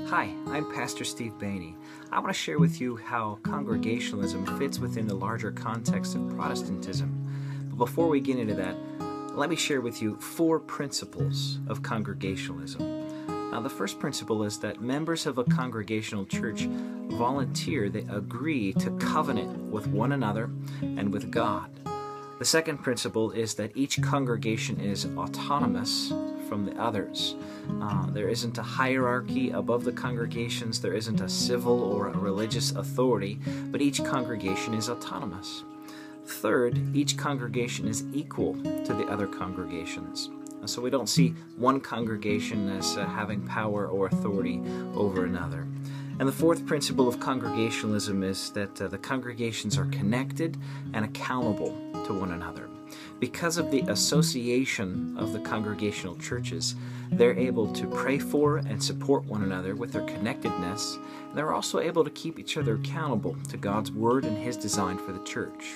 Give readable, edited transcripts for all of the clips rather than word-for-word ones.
Hi, I'm Pastor Steve Bainey. I want to share with you how Congregationalism fits within the larger context of Protestantism. But before we get into that, let me share with you 4 principles of Congregationalism. Now, the first principle is that members of a congregational church volunteer, they agree to covenant with one another and with God. The second principle is that each congregation is autonomous from the others. There isn't a hierarchy above the congregations, there isn't a civil or a religious authority, but each congregation is autonomous. Third, each congregation is equal to the other congregations. So we don't see one congregation as having power or authority over another. And the fourth principle of Congregationalism is that the congregations are connected and accountable to one another. Because of the association of the congregational churches, they're able to pray for and support one another with their connectedness, and they're also able to keep each other accountable to God's Word and His design for the church.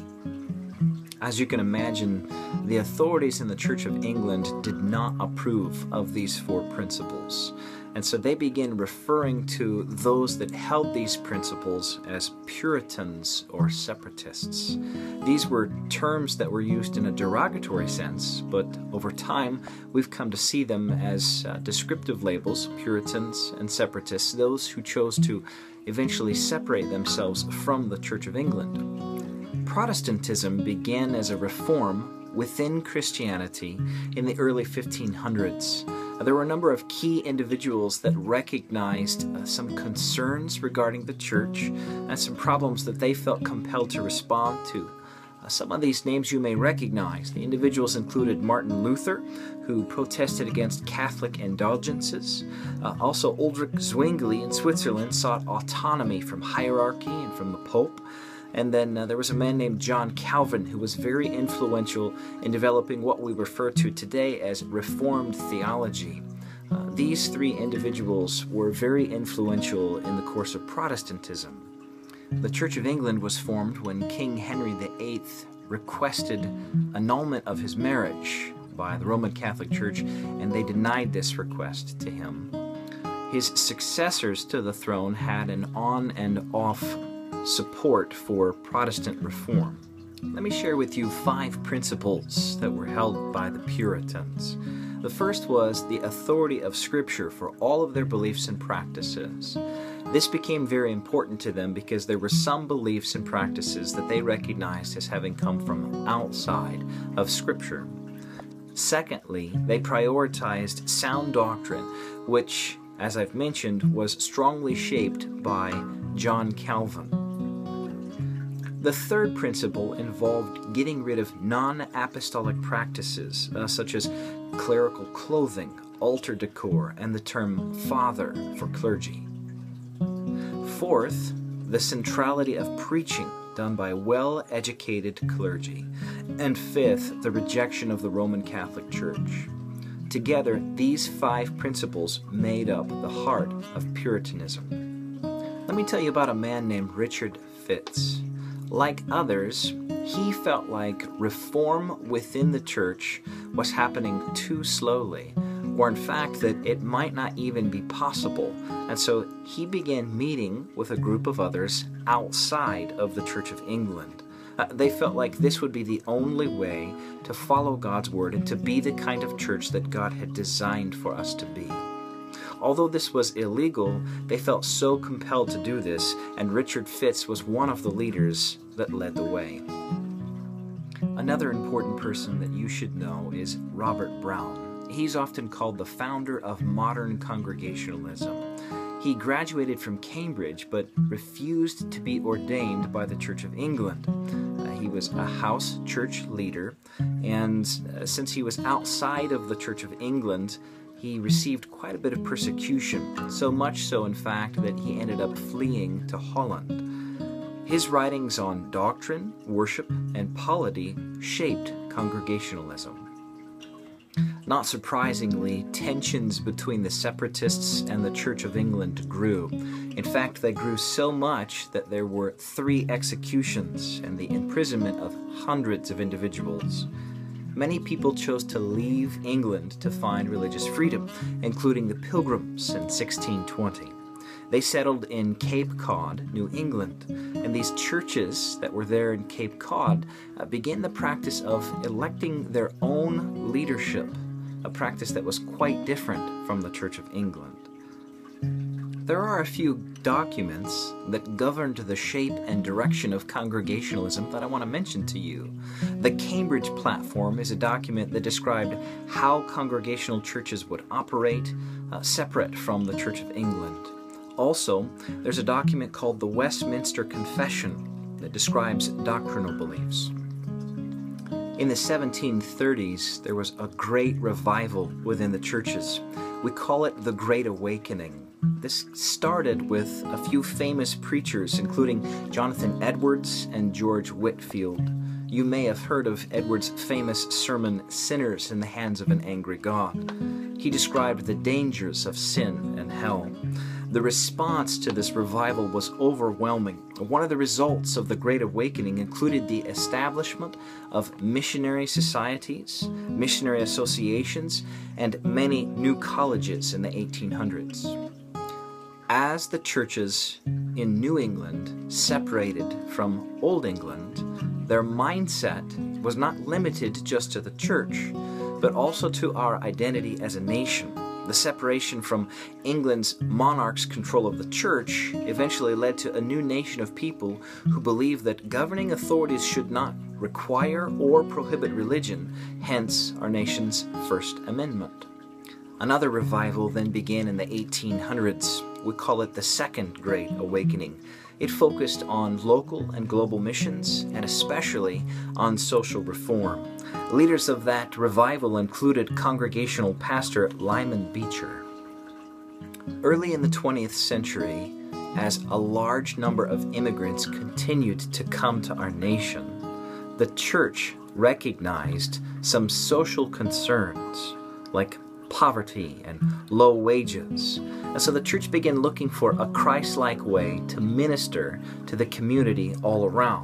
As you can imagine, the authorities in the Church of England did not approve of these 4 principles. And so they began referring to those that held these principles as Puritans or separatists. These were terms that were used in a derogatory sense, but over time we've come to see them as descriptive labels, Puritans and separatists, those who chose to eventually separate themselves from the Church of England. Protestantism began as a reform within Christianity in the early 1500s. There were a number of key individuals that recognized some concerns regarding the church and some problems that they felt compelled to respond to. Some of these names you may recognize. The individuals included Martin Luther, who protested against Catholic indulgences. Also, Ulrich Zwingli in Switzerland sought autonomy from hierarchy and from the Pope. And then there was a man named John Calvin who was very influential in developing what we refer to today as Reformed theology. These 3 individuals were very influential in the course of Protestantism. The Church of England was formed when King Henry VIII requested annulment of his marriage by the Roman Catholic Church, and they denied this request to him. His successors to the throne had an on and off support for Protestant reform. Let me share with you 5 principles that were held by the Puritans. The first was the authority of Scripture for all of their beliefs and practices. This became very important to them because there were some beliefs and practices that they recognized as having come from outside of Scripture. Secondly, they prioritized sound doctrine, which, as I've mentioned, was strongly shaped by John Calvin. The third principle involved getting rid of non-apostolic practices, such as clerical clothing, altar decor, and the term father for clergy. Fourth, the centrality of preaching done by well-educated clergy. And fifth, the rejection of the Roman Catholic Church. Together, these 5 principles made up the heart of Puritanism. Let me tell you about a man named Richard Fitz. Like others, he felt like reform within the church was happening too slowly, or in fact that it might not even be possible. And so he began meeting with a group of others outside of the Church of England. They felt like this would be the only way to follow God's Word and to be the kind of church that God had designed for us to be. Although this was illegal, they felt so compelled to do this, and Richard Fitz was one of the leaders that led the way. Another important person that you should know is Robert Brown. He's often called the founder of modern Congregationalism. He graduated from Cambridge but refused to be ordained by the Church of England. He was a house church leader, and since he was outside of the Church of England, he received quite a bit of persecution, so much so, in fact, that he ended up fleeing to Holland. His writings on doctrine, worship, and polity shaped Congregationalism. Not surprisingly, tensions between the separatists and the Church of England grew. In fact, they grew so much that there were 3 executions and the imprisonment of hundreds of individuals. many people chose to leave England to find religious freedom, including the Pilgrims in 1620. They settled in Cape Cod, New England, and these churches that were there in Cape Cod began the practice of electing their own leadership, a practice that was quite different from the Church of England. There are a few documents that governed the shape and direction of Congregationalism that I want to mention to you. The Cambridge Platform is a document that described how Congregational churches would operate, separate from the Church of England. Also, there's a document called the Westminster Confession that describes doctrinal beliefs. In the 1730s, there was a great revival within the churches. We call it the Great Awakening. This started with a few famous preachers, including Jonathan Edwards and George Whitefield. You may have heard of Edwards' famous sermon, Sinners in the Hands of an Angry God. He described the dangers of sin and hell. The response to this revival was overwhelming. One of the results of the Great Awakening included the establishment of missionary societies, missionary associations, and many new colleges in the 1800s. As the churches in New England separated from Old England, their mindset was not limited just to the church, but also to our identity as a nation. The separation from England's monarch's control of the church eventually led to a new nation of people who believed that governing authorities should not require or prohibit religion, hence our nation's First Amendment. Another revival then began in the 1800s. We call it the Second Great Awakening. It focused on local and global missions, and especially on social reform. Leaders of that revival included Congregational pastor Lyman Beecher. Early in the 20th century, as a large number of immigrants continued to come to our nation, the church recognized some social concerns like poverty and low wages. And so the church began looking for a Christ-like way to minister to the community all around.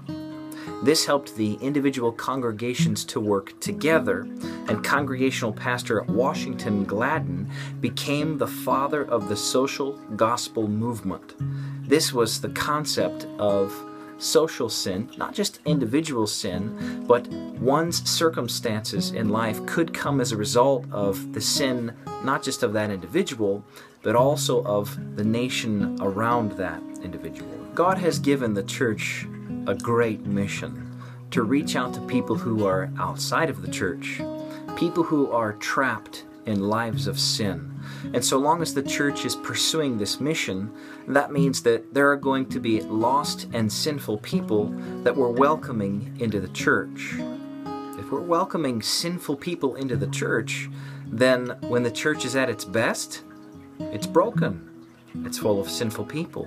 This helped the individual congregations to work together, and Congregational pastor Washington Gladden became the father of the social gospel movement. This was the concept of social sin, not just individual sin, but one's circumstances in life could come as a result of the sin, not just of that individual, but also of the nation around that individual. God has given the church a great mission to reach out to people who are outside of the church, people who are trapped in lives of sin. And so long as the church is pursuing this mission, that means that there are going to be lost and sinful people that we're welcoming into the church. If we're welcoming sinful people into the church, then when the church is at its best, it's broken. It's full of sinful people.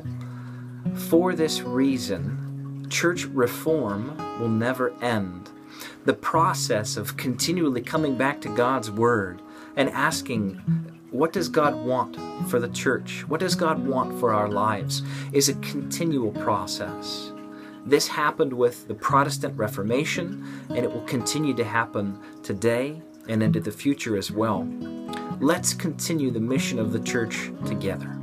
For this reason, church reform will never end. The process of continually coming back to God's Word and asking, what does God want for the church? What does God want for our lives? Is a continual process. This happened with the Protestant Reformation, and it will continue to happen today and into the future as well. Let's continue the mission of the church together.